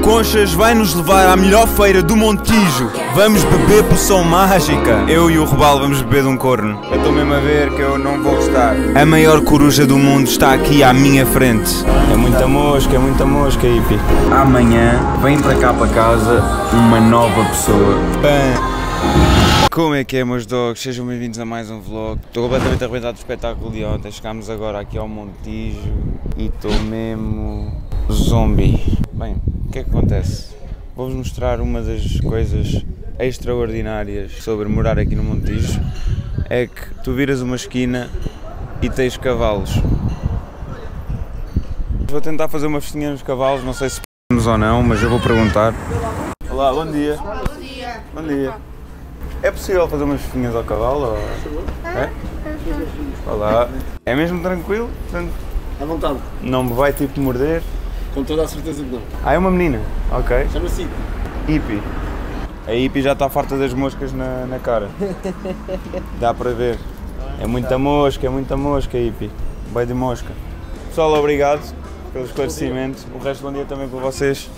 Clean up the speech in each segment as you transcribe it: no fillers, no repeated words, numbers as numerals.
Conchas vai nos levar à melhor feira do Montijo. Vamos beber poção mágica. Eu e o Robalo vamos beber de um corno. Eu estou mesmo a ver que eu não vou gostar. A maior coruja do mundo está aqui à minha frente. É muita mosca, hippie. Amanhã vem para cá para casa uma nova pessoa. Como é que é, meus dogs? Sejam bem-vindos a mais um vlog. Estou completamente arrebentado do espetáculo de ontem. Chegámos agora aqui ao Montijo e estou mesmo zombie. Bem, o que é que acontece? Vou-vos mostrar uma das coisas extraordinárias sobre morar aqui no Montijo. É que tu viras uma esquina e tens cavalos. Vou tentar fazer uma festinha nos cavalos, não sei se podemos ou não, mas eu vou perguntar. Olá, bom dia. Bom dia. Bom dia. É possível fazer umas festinhas ao cavalo? Ou... É? Olá. É mesmo tranquilo? Portanto, à vontade. não me vai tipo morder? Com toda a certeza que não. Ah, é uma menina? Ok. Chama-se Hippie. A Hippie já está farta das moscas na cara. Dá para ver. É muita mosca, Hippie. Vai de mosca. Pessoal, obrigado pelo esclarecimento. O resto do bom dia também para vocês.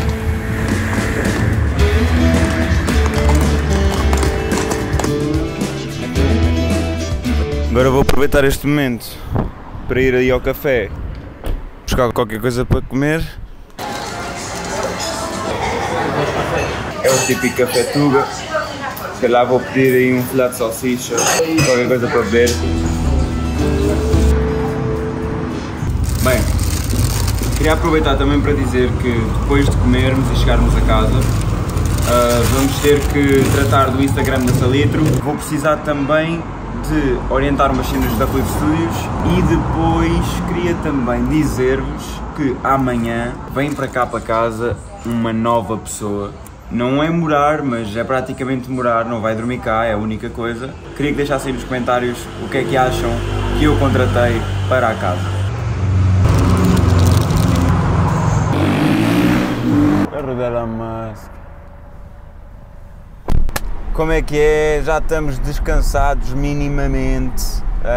Agora vou aproveitar este momento para ir aí ao café buscar qualquer coisa para comer. É o típico café Tuga. Se calhar vou pedir aí um filé de salsicha, qualquer coisa para beber. Bem, queria aproveitar também para dizer que depois de comermos e chegarmos a casa, vamos ter que tratar do Instagram da Salitro. Vou precisar também de orientar umas cenas da Flip Studios e depois queria também dizer-vos que amanhã vem para cá para casa uma nova pessoa. Não é morar, mas é praticamente morar, não vai dormir cá, é a única coisa. Queria que deixassem nos comentários o que é que acham que eu contratei para a casa. Arregala Musk. Como é que é? Já estamos descansados minimamente,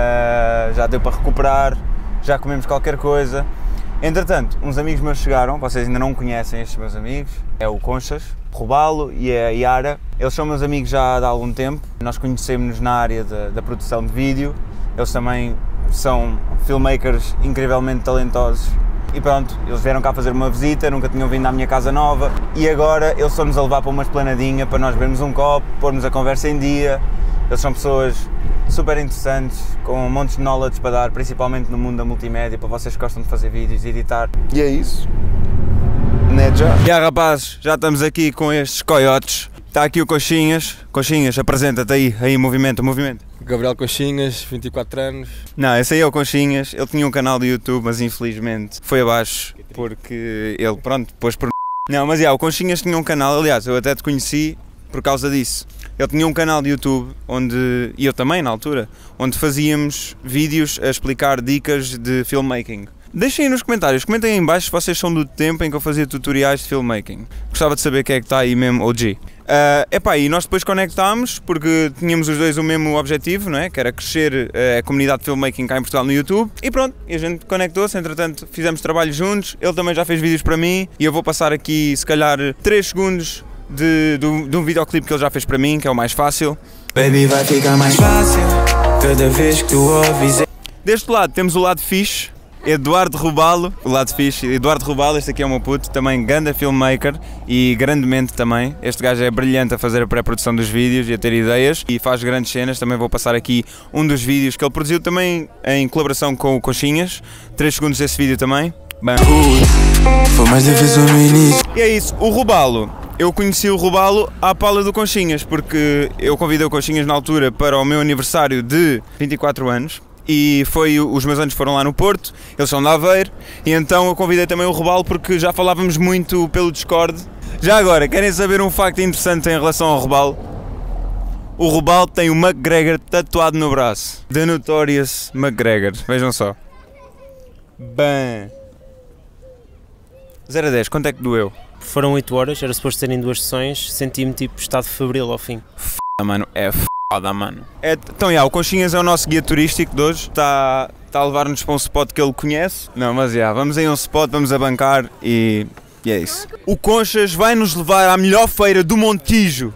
já deu para recuperar, já comemos qualquer coisa. Entretanto, uns amigos meus chegaram, vocês ainda não conhecem estes meus amigos, é o Conchas, o Robalo e a Yara. Eles são meus amigos já há algum tempo, nós conhecemos-nos na área da produção de vídeo, eles também são filmmakers incrivelmente talentosos. E pronto, eles vieram cá fazer uma visita, nunca tinham vindo à minha casa nova e agora eles estão-nos a levar para uma esplanadinha para nós bebermos um copo, pormos a conversa em dia. Eles são pessoas super interessantes, com montes de knowledge para dar, principalmente no mundo da multimédia, para vocês que gostam de fazer vídeos e editar. E é isso. Né, já? E rapazes, já estamos aqui com estes coiotes. Está aqui o Conchinhas. Conchinhas, apresenta-te aí, movimento. Gabriel Conchinhas, 24 anos. Não, esse aí é o Conchinhas, ele tinha um canal do YouTube, mas infelizmente foi abaixo, porque ele, pronto, pôs por... Não, mas o Conchinhas tinha um canal, aliás, eu até te conheci por causa disso. Ele tinha um canal de YouTube, onde, e eu também na altura, onde fazíamos vídeos a explicar dicas de filmmaking. Deixem aí nos comentários, comentem aí em baixo se vocês são do tempo em que eu fazia tutoriais de filmmaking. Gostava de saber quem é que está aí mesmo OG. E nós depois conectámos porque tínhamos os dois o mesmo objetivo, não é? Que era crescer a comunidade de filmmaking cá em Portugal no YouTube. E pronto, e a gente conectou-se, entretanto fizemos trabalho juntos, ele também já fez vídeos para mim e eu vou passar aqui se calhar 3 segundos de um videoclipe que ele já fez para mim, que é o mais fácil. Baby, vai ficar mais fácil cada vez que tu ouves. Deste lado temos o lado fixe, Eduardo Robalo, o lado fixe, Eduardo Robalo, este aqui é o meu puto, também grande filmmaker e grandemente também. Este gajo é brilhante a fazer a pré-produção dos vídeos e a ter ideias e faz grandes cenas. Também vou passar aqui um dos vídeos que ele produziu também em colaboração com o Conchinhas, 3 segundos desse vídeo também. Bem. Foi mais difícil no início. E é isso, o Robalo. Eu conheci o Robalo à pala do Conchinhas, porque eu convidei o Conchinhas na altura para o meu aniversário de 24 anos. E os meus anos foram lá no Porto, eles são de Aveiro, e então eu convidei também o Robalo porque já falávamos muito pelo Discord. Já agora, querem saber um facto interessante em relação ao Robalo? O Robalo tem o McGregor tatuado no braço. The Notorious McGregor, vejam só. Bem. 0 a 10, quanto é que doeu? Foram 8 horas, era suposto terem 2 sessões, senti-me tipo estado febril ao fim. Mano, é foda, mano. Então, o Conchinhas é o nosso guia turístico de hoje, está a levar-nos para um spot que ele conhece. Não, mas vamos aí a um spot, vamos abancar e E é isso. O Conchas vai nos levar à melhor feira do Montijo.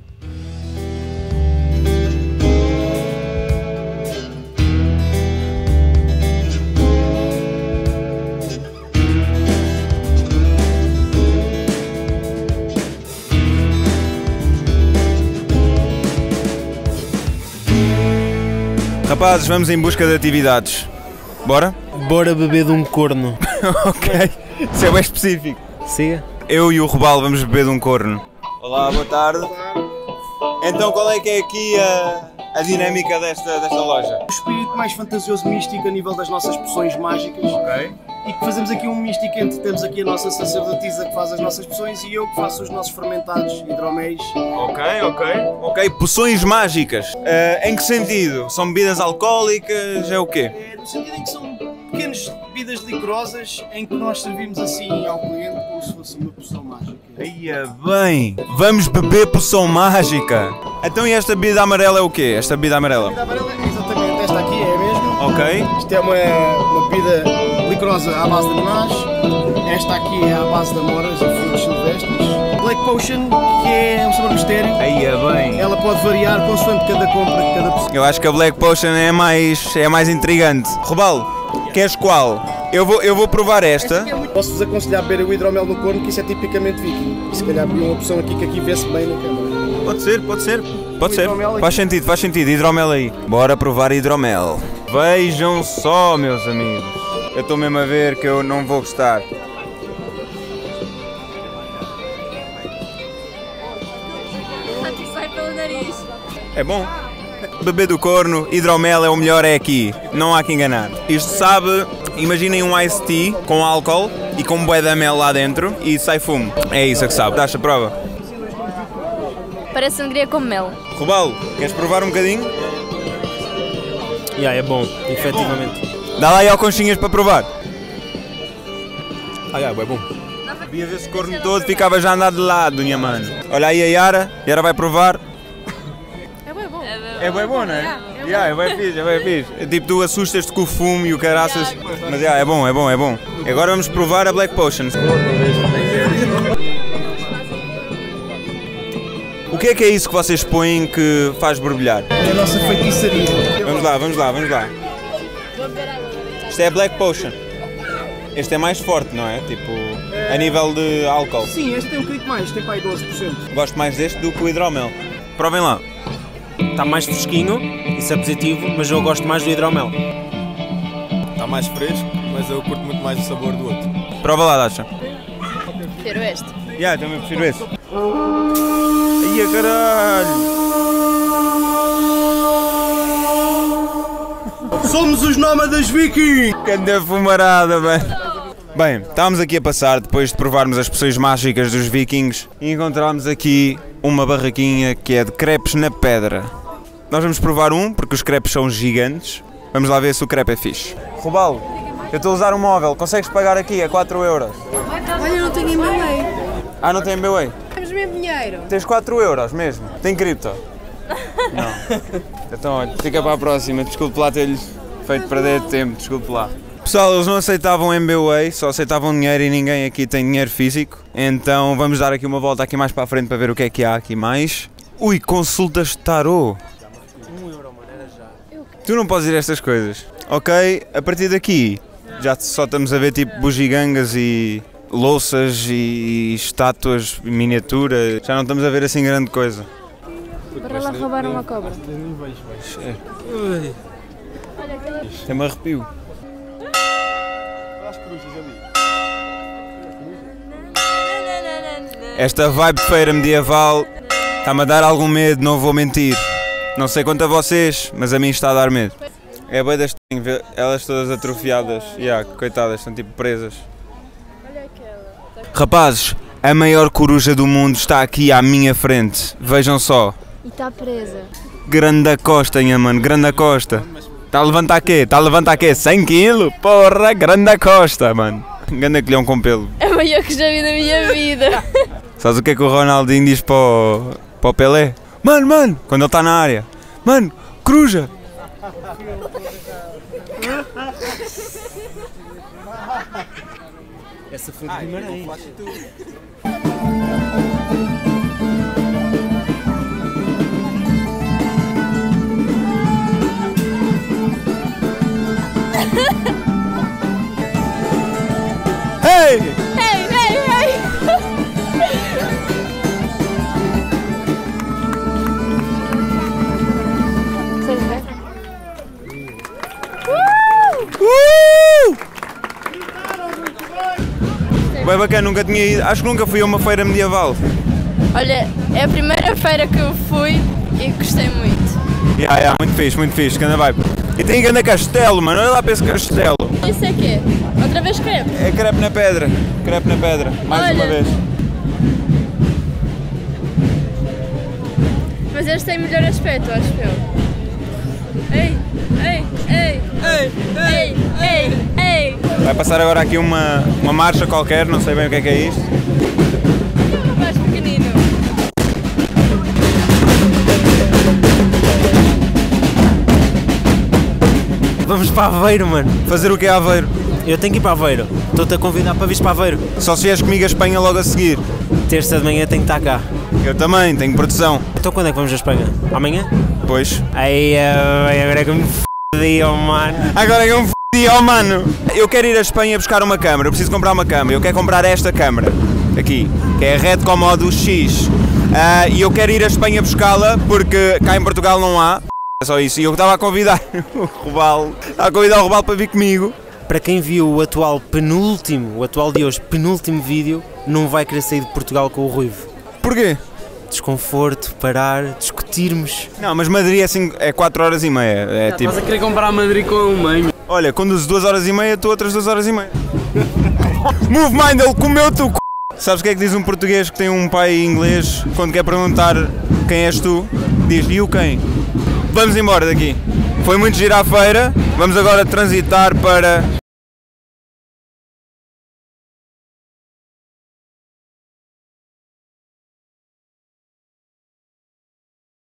Rapazes, vamos em busca de atividades. Bora? Bora beber de um corno. Ok. Isso é bem específico. Siga. Eu e o Robalo vamos beber de um corno. Olá, boa tarde. Então qual é que é aqui a dinâmica desta loja? O espírito mais fantasioso místico a nível das nossas poções mágicas. Ok. E que fazemos aqui um místico entre temos aqui a nossa sacerdotisa que faz as nossas poções e eu que faço os nossos fermentados hidroméis. Ok, poções mágicas. Em que sentido? São bebidas alcoólicas? É o quê? No sentido em que são pequenas bebidas licorosas em que nós servimos assim ao cliente como se fosse uma poção mágica. Eia bem, vamos beber poção mágica. Então e esta bebida amarela é o quê? Esta bebida amarela? A bebida amarela, exatamente, esta aqui é a mesma. Ok. Isto é uma bebida licorosa à base de ananás. Esta aqui é à base de amoras e frutos silvestres. Black Potion, que é um sabor mistério. Eia bem. Ela pode variar consoante cada compra de cada pessoa. Eu acho que a Black Potion é mais intrigante. Robalo, queres qual? Eu vou provar esta. Posso-vos aconselhar a beber o hidromel no corno, que isso é tipicamente viking. E se calhar beber uma opção aqui que aqui vê-se bem na câmara. Pode ser. Hidromel aqui. Faz sentido. Hidromel aí. Bora provar hidromel. Vejam só, meus amigos. Eu estou mesmo a ver que eu não vou gostar. Sai pelo nariz. É bom? Bebê do corno, hidromel é o melhor, é aqui. Não há que enganar. Isto sabe, imaginem um iced tea com álcool e com bué da mel lá dentro e sai fumo. É isso que sabe. Dás a prova? Parece sangria com mel. Robalo, queres provar um bocadinho? É bom, efetivamente. Dá lá aí ao conchinhas para provar. É bom. Bebias esse corno todo, ficava já a andar de lado, minha mano. Olha aí a Yara vai provar. É bem bom. É bem bom, não é? É bem fixe. É tipo, tu assustas-te com o fumo e o caraças. Mas é bom. Agora vamos provar a Black Potion. O que é isso que vocês põem que faz borbulhar? É a nossa feitiçaria. Vamos lá. Isto é a Black Potion. Este é mais forte, não é? Tipo, a nível de álcool. Sim, este tem um bocadinho mais, tem para aí 12%. Gosto mais deste do que o hidromel. Provem lá. Está mais fresquinho, isso é positivo, mas eu gosto mais do hidromel. Está mais fresco, mas eu curto muito mais o sabor do outro. Prova lá, Dasha. Prefiro este. Também prefiro esse. Ai, caralho! Somos os nómadas vikings! Canda fumarada, bem, estávamos aqui a passar depois de provarmos as poções mágicas dos vikings e encontramos aqui uma barraquinha que é de crepes na pedra. Nós vamos provar um, porque os crepes são gigantes. Vamos lá ver se o crepe é fixe. Robalo, eu estou a usar um móvel, consegues pagar aqui a 4€? Olha, eu não tenho MBA. Ah, não tem MBWay? Temos mesmo dinheiro. Tens 4€ mesmo? Tem cripto? Não. Então olha, fica para a próxima, desculpe lá ter-lhes feito perder tempo, desculpe lá. Pessoal, eles não aceitavam MBWay, só aceitavam dinheiro e ninguém aqui tem dinheiro físico. Então vamos dar aqui uma volta aqui mais para a frente para ver o que há aqui mais. Ui, consultas de tarô. Tu não podes ir a estas coisas. Ok, a partir daqui já só estamos a ver tipo bugigangas e louças e estátuas, miniatura. Já não estamos a ver assim grande coisa. Para lá roubar uma cobra. Tem-me arrepio. Esta vibe de feira medieval está-me a dar algum medo, não vou mentir. Não sei quanto a vocês, mas a mim está a dar medo. É bem das ver elas todas atrofiadas. Coitadas, estão tipo presas. Rapazes, a maior coruja do mundo está aqui à minha frente. Vejam só. E está presa. Grande costa, minha mano, grande costa. Está a levantar quê? 100 kg? Porra, grande costa, mano. Grande colhão com pelo. É a maior que já vi na minha vida. Sabes o que é que o Ronaldinho diz para o Pelé? Mano, quando ele está na área. Mano, coruja. Essa foi de Guimarães. bacana, nunca tinha ido, acho que nunca fui a uma feira medieval. Olha, é a primeira feira que eu fui e gostei muito. Muito fixe, grande vibe. E tem grande castelo, mano, olha lá para esse castelo. Isso é quê? Outra vez crepe? É crepe na pedra, mais uma vez. Mas este tem melhor aspecto, acho eu. Ei! Vai passar agora aqui uma marcha qualquer, não sei bem o que é isto. Mais pequenino. Vamos para Aveiro, mano. Fazer o que é Aveiro? Eu tenho que ir para Aveiro. Estou-te a convidar para vir para Aveiro. Só se vieres comigo a Espanha logo a seguir. Terça de manhã tenho que estar cá. Eu também, tenho produção. Então quando é que vamos a Espanha? Amanhã? Pois. Aí, agora é que me fodi, oh mano. Agora é um f***io, mano. Eu quero ir à Espanha buscar uma câmera, eu preciso comprar uma câmera. Eu quero comprar esta câmera, aqui, que é a Red Komodo X. E eu quero ir à Espanha buscá-la, porque cá em Portugal não há. É só isso. E eu estava a convidar o Robalo, para vir comigo. Para quem viu o atual de hoje, penúltimo vídeo, não vai querer sair de Portugal com o Ruivo. Porquê? Desconforto, parar, discutirmos. Não, mas Madrid é 4 horas e meia. É tipo... Estás a querer comprar a Madrid com um manho. Olha, conduzo 2 horas e meia, tu outras 2 horas e meia. Move mind, ele comeu-te o c... Sabes o que é que diz um português que tem um pai inglês quando quer perguntar quem és tu? Diz, e o quem? Vamos embora daqui. Foi muito giro à feira, vamos agora transitar para